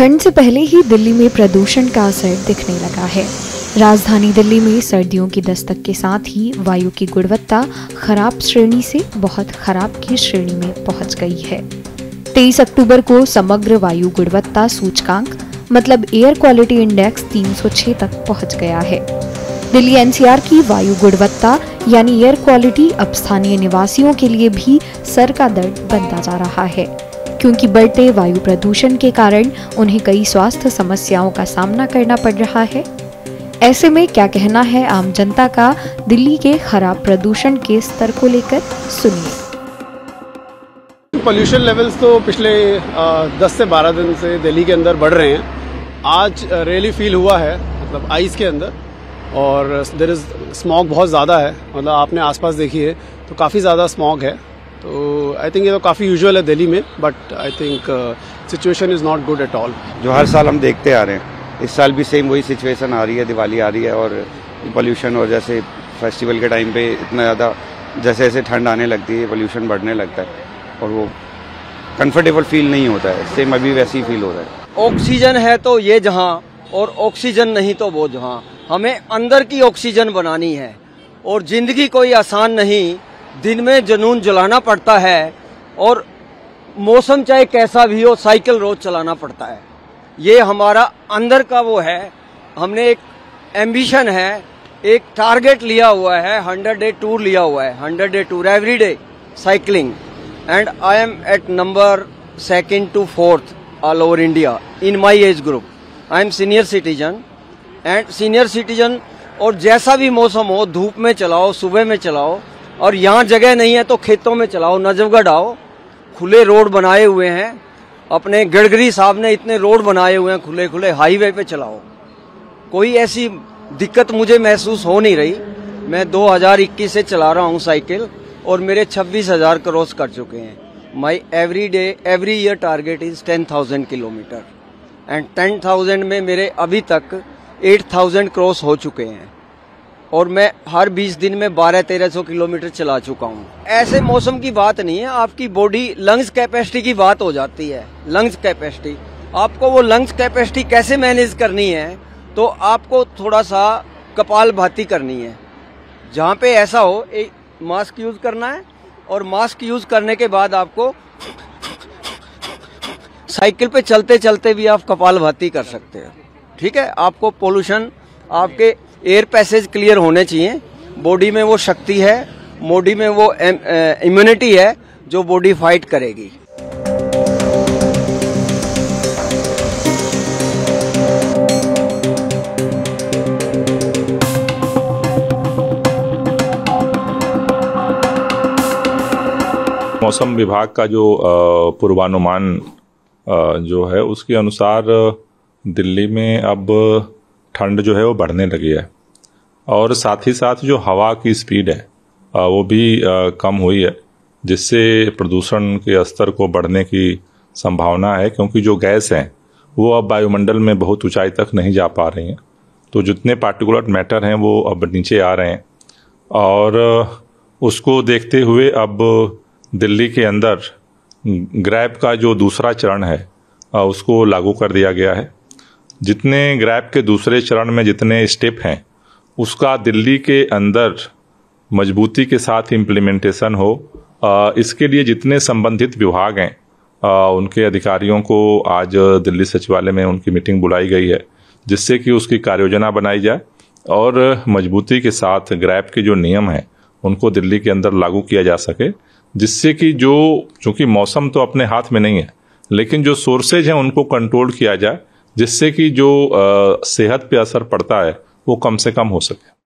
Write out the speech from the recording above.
ठंड से पहले ही दिल्ली में प्रदूषण का असर दिखने लगा है। राजधानी दिल्ली में सर्दियों की दस्तक के साथ ही वायु की गुणवत्ता खराब श्रेणी से बहुत खराब की श्रेणी में पहुंच गई है। 23 अक्टूबर को समग्र वायु गुणवत्ता सूचकांक मतलब एयर क्वालिटी इंडेक्स 306 तक पहुंच गया है। दिल्ली एनसीआर की वायु गुणवत्ता यानी एयर क्वालिटी अब स्थानीय निवासियों के लिए भी सर का दर्द बनता जा रहा है, क्योंकि बढ़ते वायु प्रदूषण के कारण उन्हें कई स्वास्थ्य समस्याओं का सामना करना पड़ रहा है। ऐसे में क्या कहना है आम जनता का दिल्ली के खराब प्रदूषण के स्तर को लेकर, सुनिए। पोल्यूशन लेवल्स तो पिछले 10 से 12 दिन से दिल्ली के अंदर बढ़ रहे हैं। आज रियली फील हुआ है, मतलब आइस के अंदर, और देयर इज स्मॉग बहुत ज़्यादा है। मतलब आपने आसपास देखी है तो काफ़ी ज़्यादा स्मॉग है। तो आई थिंक ये तो काफ़ी यूजुअल है दिल्ली में, but I think situation is not good at all. जो हर साल हम देखते आ रहे हैं, इस साल भी सेम वही सिचुएशन आ रही है। दिवाली आ रही है और पोल्यूशन, और जैसे फेस्टिवल के टाइम पे इतना ज़्यादा जैसे जैसे ठंड आने लगती है पोल्यूशन बढ़ने लगता है और वो कंफर्टेबल फील नहीं होता है। सेम अभी वैसे ही फील हो रहा है। ऑक्सीजन है तो ये जहां, और ऑक्सीजन नहीं तो वो जहां। हमें अंदर की ऑक्सीजन बनानी है, और जिंदगी कोई आसान नहीं। दिन में जुनून जलाना पड़ता है, और मौसम चाहे कैसा भी हो साइकिल रोज चलाना पड़ता है। ये हमारा अंदर का वो है। हमने एक एम्बिशन है, एक टारगेट लिया हुआ है, 100 डे टूर लिया हुआ है, 100 day tour every day cycling, and I am at number 2nd to 4th all over India in my age group. I am senior citizen, और जैसा भी मौसम हो, धूप में चलाओ, सुबह में चलाओ, और यहाँ जगह नहीं है तो खेतों में चलाओ, नजफगढ़ आओ। खुले रोड बनाए हुए हैं, अपने गडकरी साहब ने इतने रोड बनाए हुए हैं, खुले खुले हाईवे पे चलाओ। कोई ऐसी दिक्कत मुझे महसूस हो नहीं रही। मैं 2021 से चला रहा हूँ साइकिल, और मेरे 26,000 क्रॉस कर चुके हैं। My every year target is 10,000 kilometre, and 10,000 में मेरे अभी तक 8,000 क्रॉस हो चुके हैं, और मैं हर 20 दिन में 1200-1300 किलोमीटर चला चुका हूँ। ऐसे मौसम की बात नहीं है, आपकी बॉडी लंग्स कैपेसिटी की बात हो जाती है। लंग्स कैपेसिटी, आपको वो लंग्स कैपेसिटी कैसे मैनेज करनी है, तो आपको थोड़ा सा कपालभाति करनी है। जहाँ पे ऐसा हो, एक मास्क यूज करना है, और मास्क यूज करने के बाद आपको साइकिल पे चलते चलते भी आप कपालभाति कर सकते हैं। ठीक है, आपको पोल्यूशन, आपके एयर पैसेज क्लियर होने चाहिए। बॉडी में वो शक्ति है, बॉडी में वो इम्यूनिटी है जो बॉडी फाइट करेगी। मौसम विभाग का जो पूर्वानुमान जो है उसके अनुसार दिल्ली में अब ठंड जो है वो बढ़ने लगी है, और साथ ही साथ जो हवा की स्पीड है वो भी कम हुई है, जिससे प्रदूषण के स्तर को बढ़ने की संभावना है, क्योंकि जो गैस हैं वो अब वायुमंडल में बहुत ऊंचाई तक नहीं जा पा रही हैं। तो जितने पार्टिकुलर मैटर हैं वो अब नीचे आ रहे हैं, और उसको देखते हुए अब दिल्ली के अंदर ग्रैब का जो दूसरा चरण है उसको लागू कर दिया गया है। जितने ग्रैब के दूसरे चरण में जितने स्टेप हैं उसका दिल्ली के अंदर मजबूती के साथ इम्प्लीमेंटेशन हो, इसके लिए जितने संबंधित विभाग हैं उनके अधिकारियों को आज दिल्ली सचिवालय में उनकी मीटिंग बुलाई गई है, जिससे कि उसकी कार्ययोजना बनाई जाए और मजबूती के साथ ग्रैब के जो नियम हैं उनको दिल्ली के अंदर लागू किया जा सके, जिससे कि चूंकि मौसम तो अपने हाथ में नहीं है, लेकिन जो सोर्सेज हैं उनको कंट्रोल किया जाए, जिससे कि जो सेहत पे असर पड़ता है वो कम से कम हो सके।